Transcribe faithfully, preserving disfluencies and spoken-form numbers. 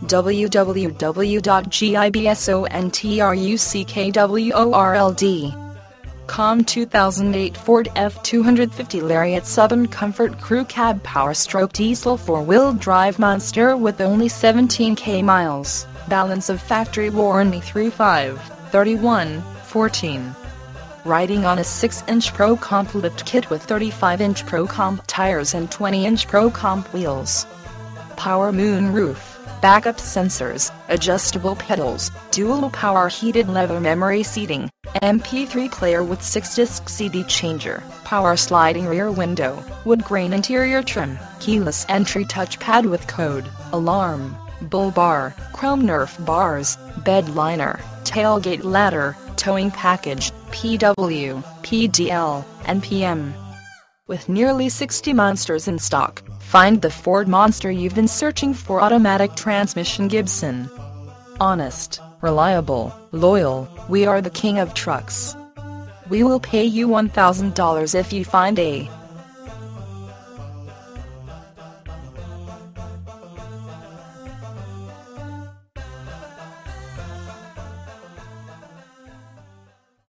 w w w dot gibsontruckworld dot com two thousand eight Ford F two fifty Lariat Southern Comfort Crew Cab Power Stroke Diesel four-wheel drive monster with only seventeen thousand miles, balance of factory warranty through five thirty-one fourteen. Riding on a six inch Pro Comp lift kit with thirty-five inch Pro Comp tires and twenty inch Pro Comp wheels. Power moon roof, backup sensors, adjustable pedals, dual power heated leather memory seating, M P three player with six disc C D changer, power sliding rear window, wood grain interior trim, keyless entry touchpad with code, alarm, bull bar, chrome Nerf bars, bed liner, tailgate ladder, towing package, P W, P D L, and P M. With nearly sixty monsters in stock, find the Ford monster you've been searching for. Automatic transmission Gibson. Honest, reliable, loyal, we are the king of trucks. We will pay you one thousand dollars if you find a